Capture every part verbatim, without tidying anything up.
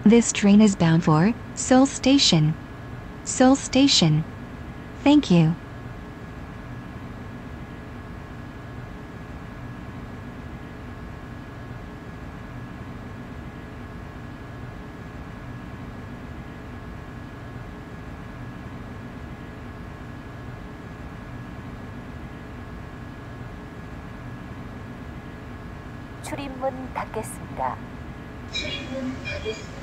This train is bound for Seoul Station. Seoul Station. Thank you. 출입문 닫겠습니다. 출입문 닫겠습니다.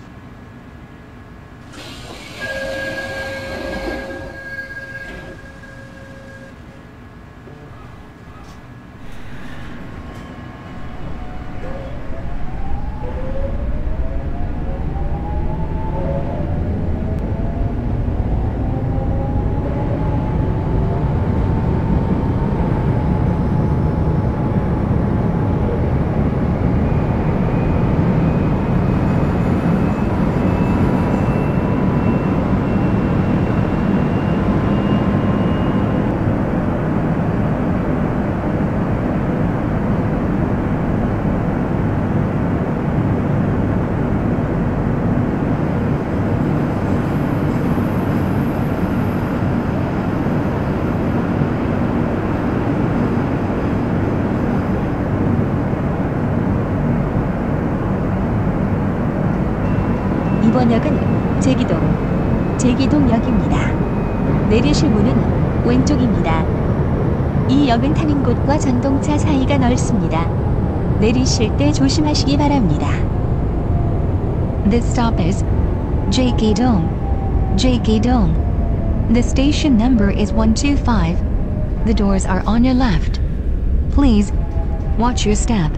이번 역은 제기동, 제기동역입니다. 내리실 문은 왼쪽입니다. 이 역은 타는 곳과 전동차 사이가 넓습니다. 내리실 때 조심하시기 바랍니다. This stop is Jaegidong. Jaegidong. The station number is one two five. The doors are on your left. Please watch your step.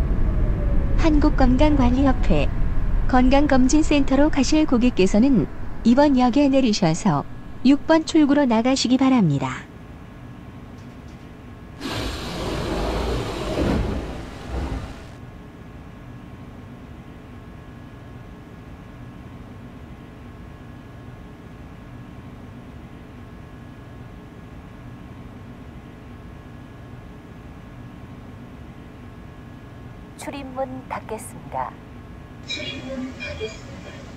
한국건강관리협회 건강검진센터로 가실 고객께서는 이번 역에 내리셔서 육 번 출구로 나가시기 바랍니다. 출입문 닫겠습니다. 출입문 닫겠습니다.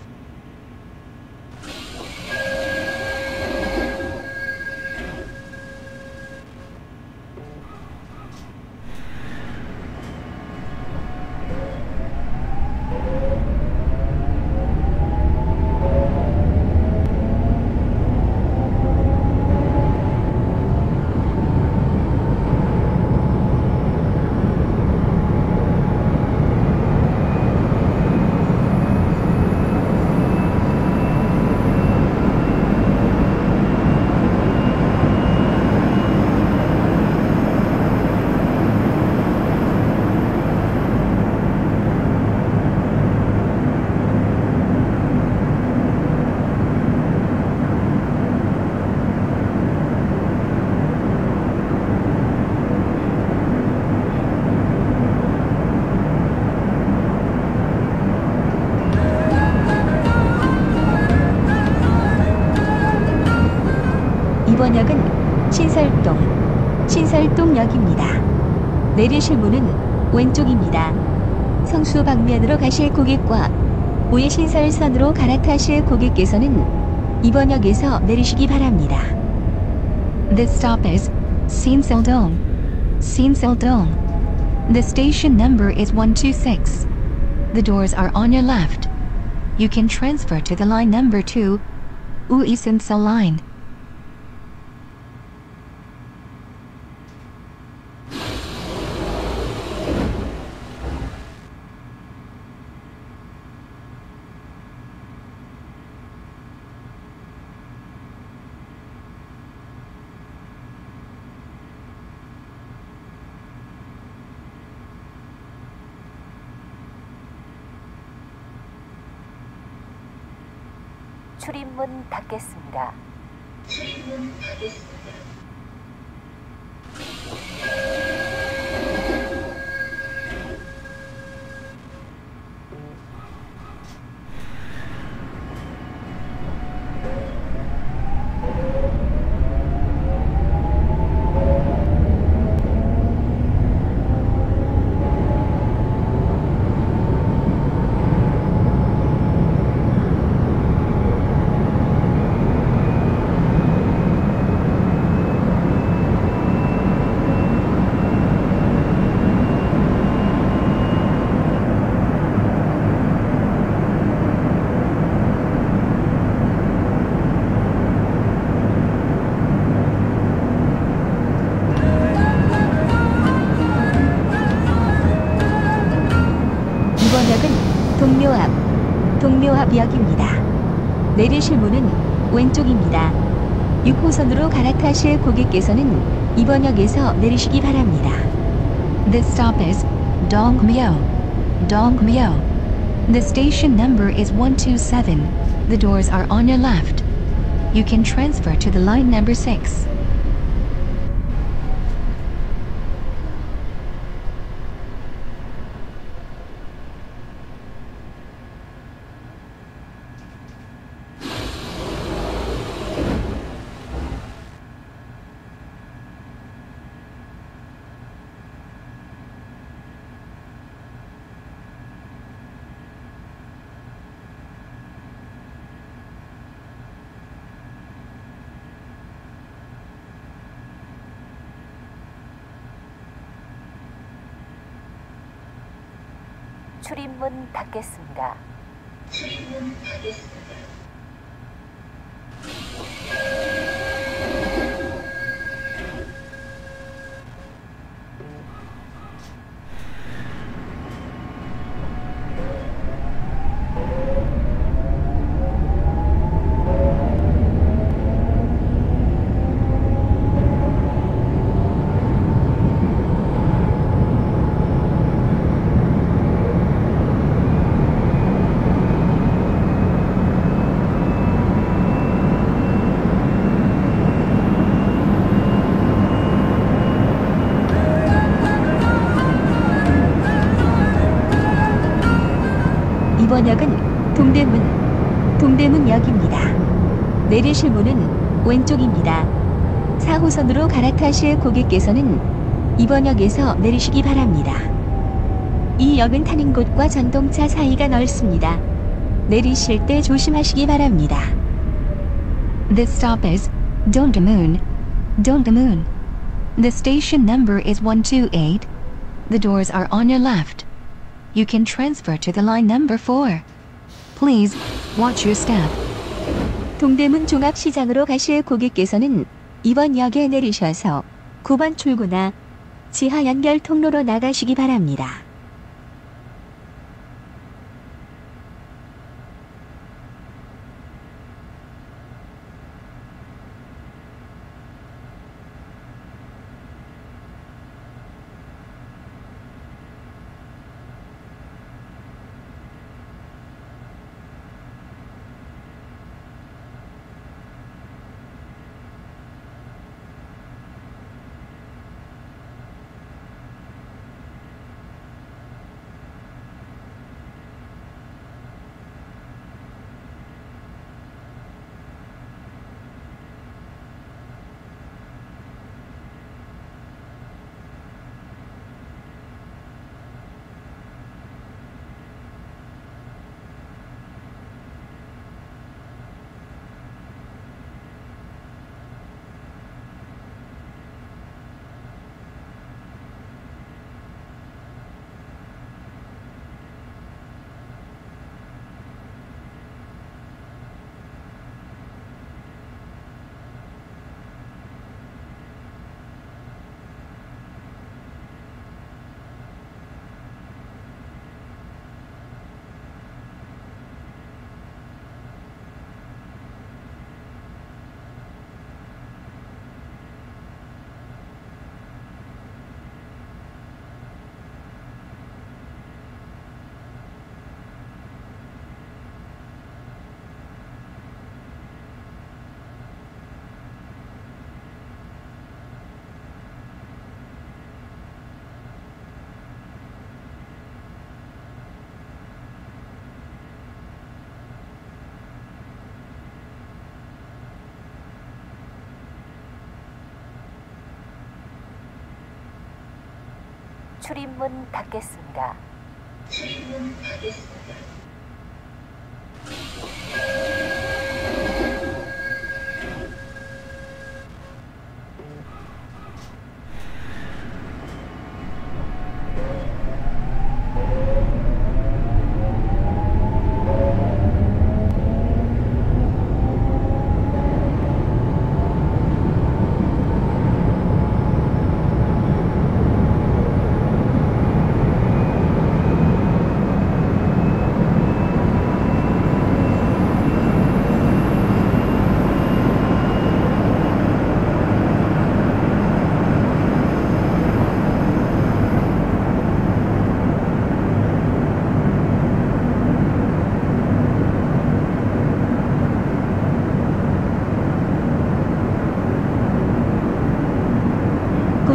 이번 역은 신설동, 신설동역입니다. 내리실 문은 왼쪽입니다. 성수 방면으로 가실 고객과 우회신설선으로 갈아타실 고객께서는 이번 역에서 내리시기 바랍니다. This stop is Sinseldong. Sinseldong. The station number is one two six. The doors are on your left. You can transfer to the line number two, Uisensel line. 출입문 닫겠습니다. 출입문 닫겠습니다. 동묘합역입니다. 내리실 문은 왼쪽입니다. 육 호선으로 갈아타실 고객께서는 이번 역에서 내리시기 바랍니다. This stop is Dongmyo. Dongmyo. The station number is one two seven. The doors are on your left. You can transfer to the line number six. 출입문 닫겠습니다. 출입문 닫겠습니다. 이번 역은 동대문, 동대문역입니다. 내리실 문은 왼쪽입니다. 사 호선으로 갈아타실 고객께서는 이번 역에서 내리시기 바랍니다. 이 역은 타는 곳과 전동차 사이가 넓습니다. 내리실 때 조심하시기 바랍니다. This stop is Dongdaemun. Dongdaemun. The station number is one two eight. The doors are on your left. You can transfer to the line number four. Please watch your step. 동대문 종합시장으로 가실 고객께서는 이번 역에 내리셔서 구 번 출구나 지하 연결 통로로 나가시기 바랍니다. 출입문 닫겠습니다. 출입문 닫겠습니다.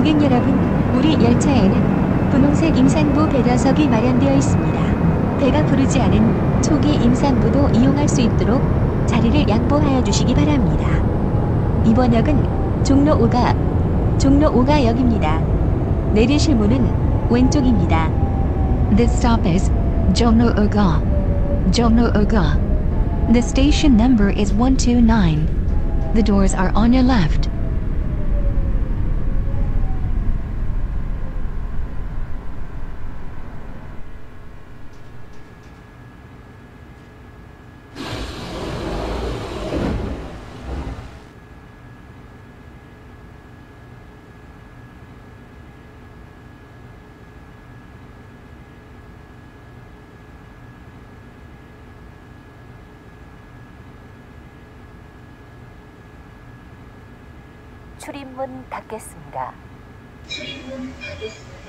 고객 여러분, 우리 열차에는 분홍색 임산부 배려석이 마련되어 있습니다. 배가 부르지 않은 초기 임산부도 이용할 수 있도록 자리를 양보하여 주시기 바랍니다. 이번 역은 종로 오가 종로 오가 역입니다. 내리실 문은 왼쪽입니다. This stop is Jongno-oga. Jongno-oga. The station number is one two nine. The doors are on your left. 출입문 닫겠습니다. 출입문 닫겠습니다.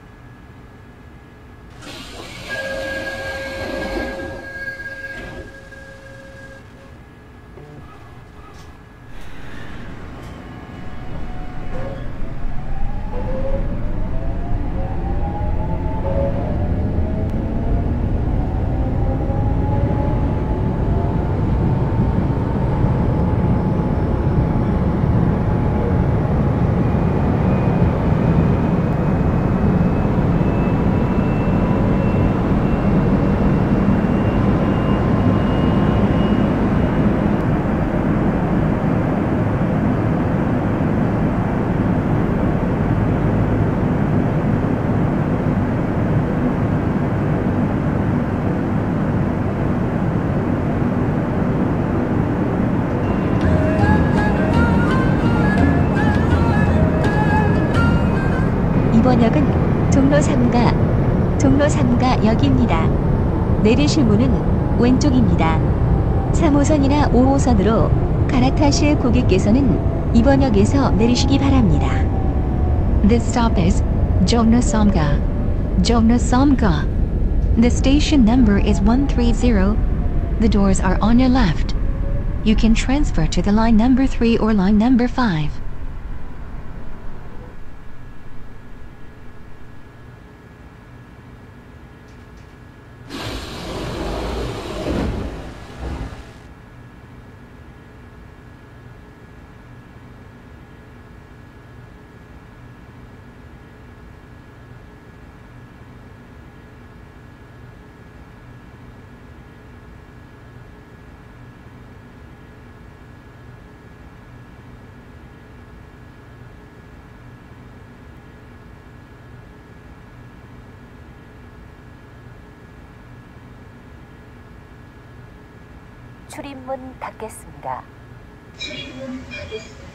이번 역은 종로 삼가 종로 삼가 역입니다. 내리실 문은 왼쪽입니다. 삼 호선이나 오 호선으로 갈아타실 고객께서는 이번 역에서 내리시기 바랍니다. This stop is Jongno-samga. Jongno-samga. The station number is one three zero. The doors are on your left. You can transfer to the line number three or line number five. 출입문 닫겠습니다. 출입문 닫겠습니다.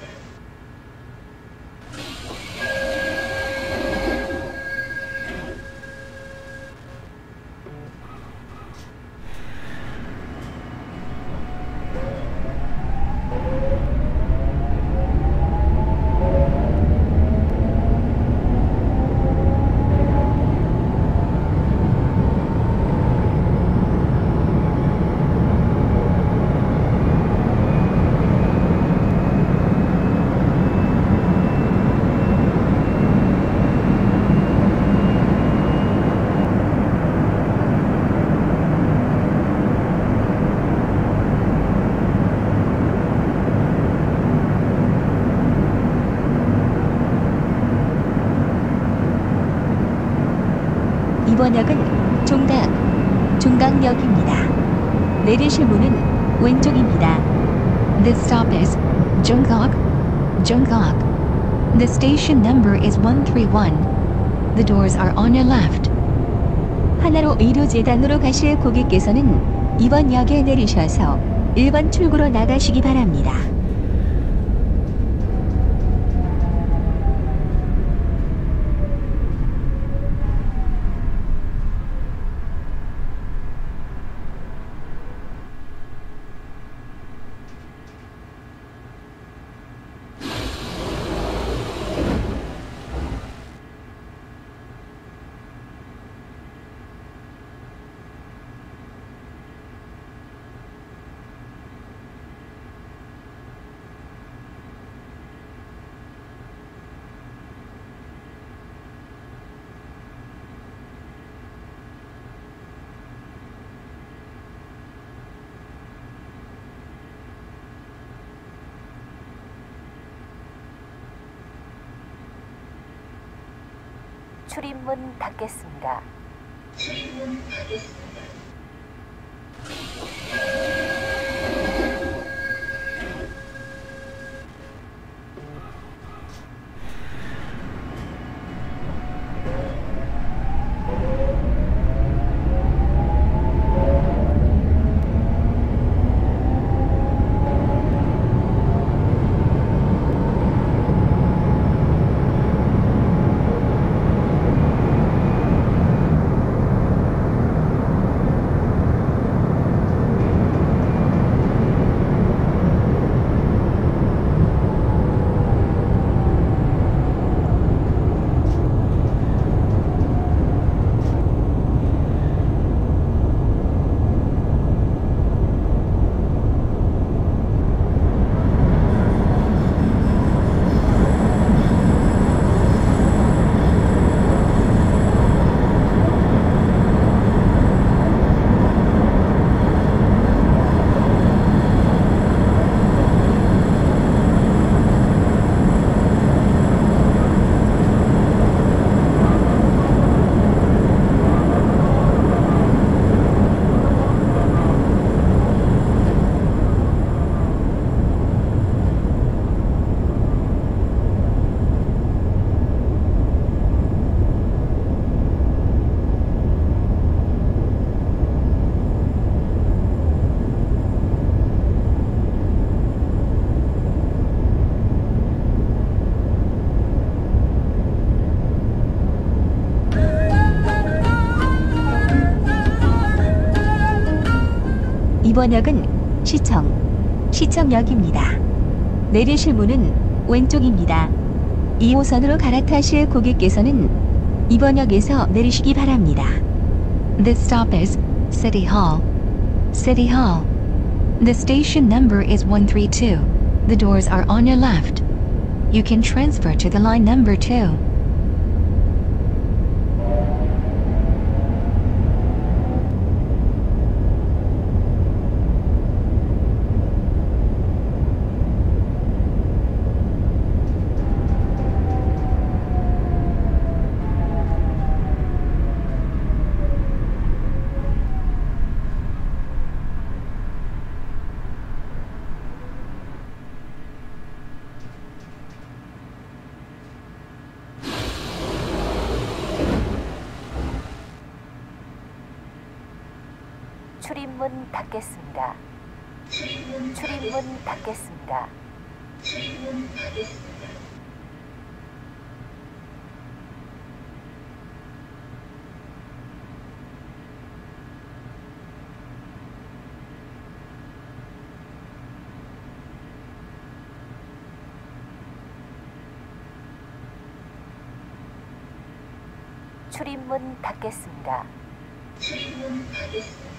이번 역은 종각 종각역입니다. 내리실 문은 왼쪽입니다. This stop is Jongak. Jongak. The station number is one three one. The doors are on your left. 하나로 의료재단으로 가실 고객께서는 이번 역에 내리셔서 일 번 출구로 나가시기 바랍니다. 출입문 닫겠습니다. 출입문 닫겠습니다. 이번 역은 시청, 시청역입니다. 내리실 문은 왼쪽입니다. 이 호선으로 갈아타실 고객께서는 이번 역에서 내리시기 바랍니다. This stop is City Hall. City Hall. The station number is one three two. The doors are on your left. You can transfer to the line number two. 출입문 닫겠습니다. 출입문 출입문 닫겠습니다. 닫겠습니다. 출입문 닫겠습니다. 출입문 닫겠습니다. 출입문 닫겠습니다.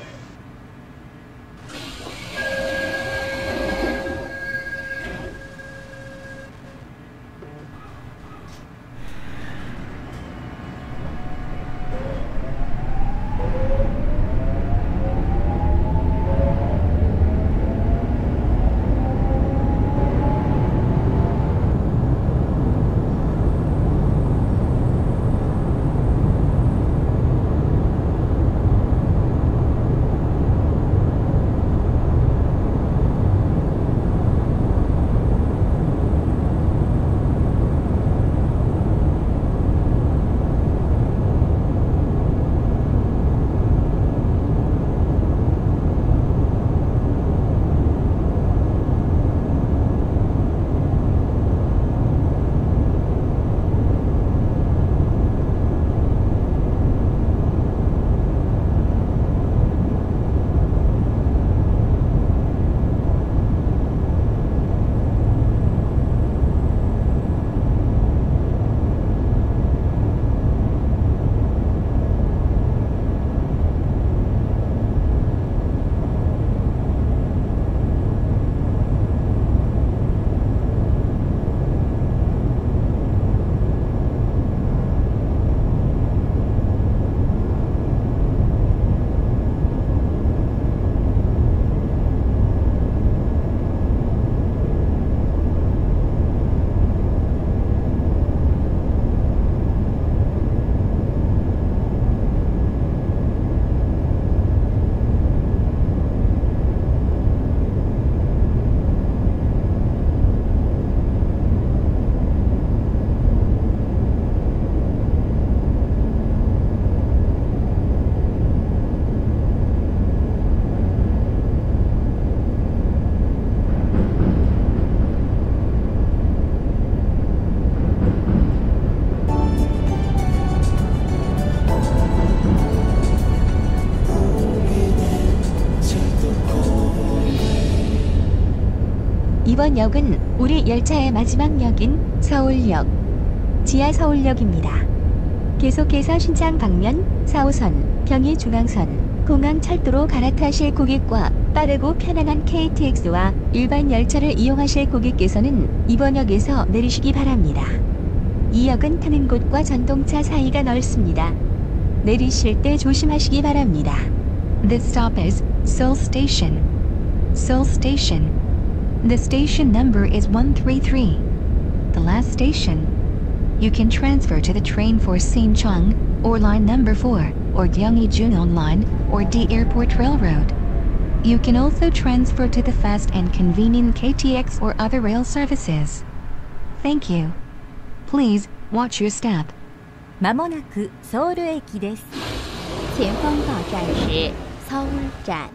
이번 역은 우리 열차의 마지막 역인 서울역, 지하 서울역입니다. 계속해서 신장 방면 사 호선, 경의중앙선, 공항철도로 갈아타실 고객과 빠르고 편안한 케이티엑스와 일반 열차를 이용하실 고객께서는 이번 역에서 내리시기 바랍니다. 이 역은 타는 곳과 전동차 사이가 넓습니다. 내리실 때 조심하시기 바랍니다. This stop is Seoul Station. Seoul Station. The station number is one three three. The last station. You can transfer to the train for Sinchong, or line number four, or Gyeonggi-Junong line, or D Airport Railroad. You can also transfer to the fast and convenient K T X or other rail services. Thank you. Please watch your step. まもなくソウル駅です。前方到站是서울站。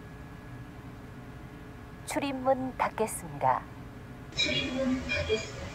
출입문 닫겠습니다. 출입문 닫겠습니다.